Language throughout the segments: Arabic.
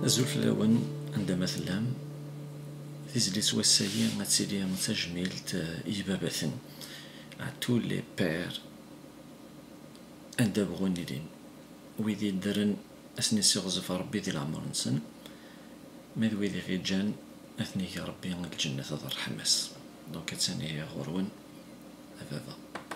زول الأول عندما ثلام تزلي سواسية ما تسيلي تجميلت إيباباثن عتو لي بير عندها بغوني لين ويدي درن أسني سيغزف ربي ذي العمر نسن ماذ ويدي غي جان أثني ربي الجنة تضر حماس دونك تساني غرون أبابا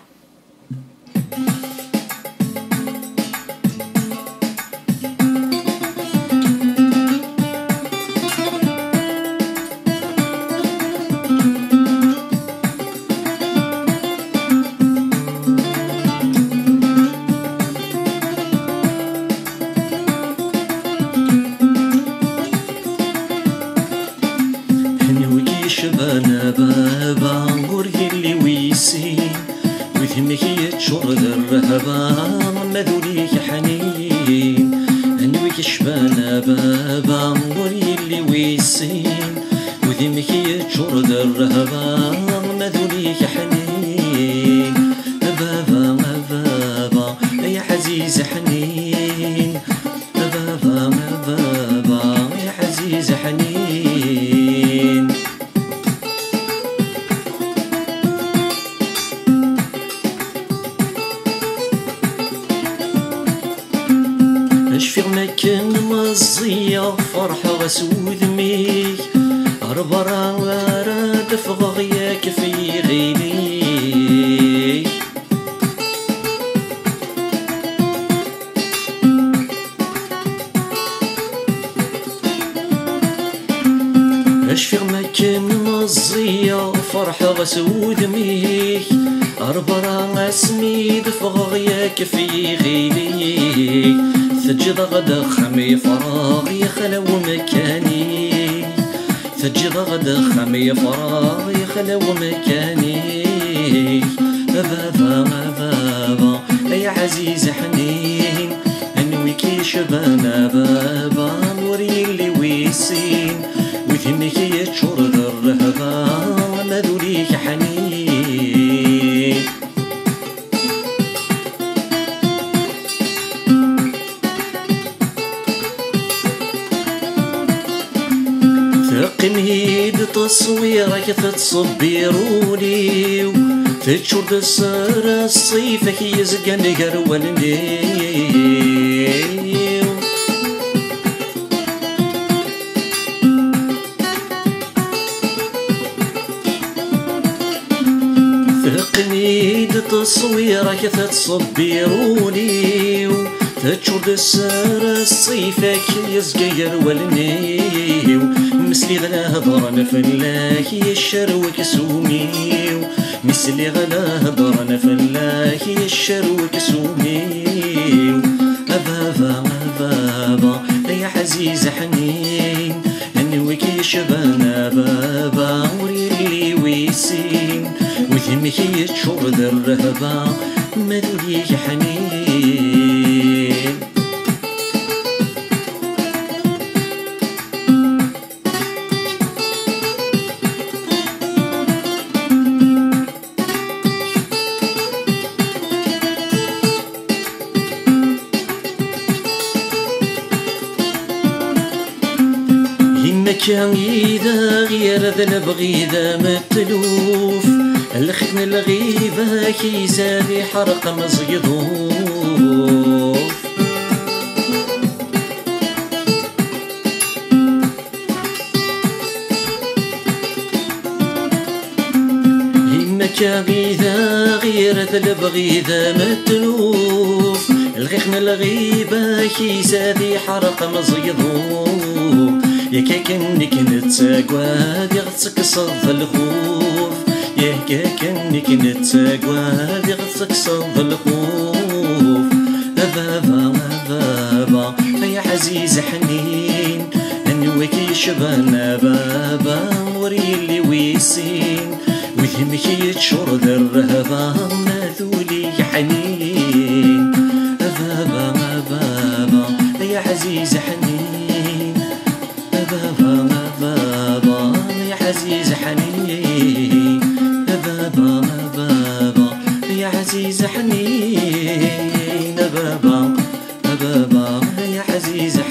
شبانا بابا نقول اللي ويسين وثمك يتشر الرهبا مذوليك حنين هنويك شبانا بابا نقول اللي ويسين وثمك يتشر الرهبا مذوليك حنين بابا بابا يا عزيز حنين بابا بابا يا عزيز حنين اشفيغ مكان مزية فرحة غسود ميك ربرا وراد فغياك في غيلي اشفيغ مكان مزية فرحة غسود ميك ربرا اسميد فغياك في غيلي تجد غدا خمي فراغ يخلو مكاني تجد غدا خمي فراغ يخلو مكاني بابا بابا يا عزيز حنين انويكي شبانا بابا نوري اللي ويسين وثمك يتشر الرهبا مذوليك حنين قنيد تصويرك تتصبروني تشرد السر الصيفك يزقن قرولني قنيد تصويرك تتصبروني تشرد السر الصيفك يزقير ولني مسلي غلا هضرنا فلاك يشروك سوميو مسلي غلا هضرنا فلاك يشروك سوميو أبابا أبابا يا عزيز حنين انويك شبانا بابا وريلي ويسين وثمك يتشر ذا الرهبا مذوليك حنين كان إذا غير ذا نبغي ذا متلوف الختن الغيبة كي زادي حرق مزيضوف يما كان إذا غير ذا نبغي ذا متلوف الختن الغيبة كي زادي حرق مزيضوف يا كأنك نتساقوا دي غتسك صد الخوف يا كأنك نتساقوا دي غتسك صد الخوف بابا بابا يا عزيز حنين انويك شبانا بابا وري اللي ويسين وثمك يتشر ذا الرهبا ماذولي حنين بابا بابا يا عزيز حنين بابا بابا يا عزيز حنين بابا بابا يا عزيز حنين بابا بابا يا عزيز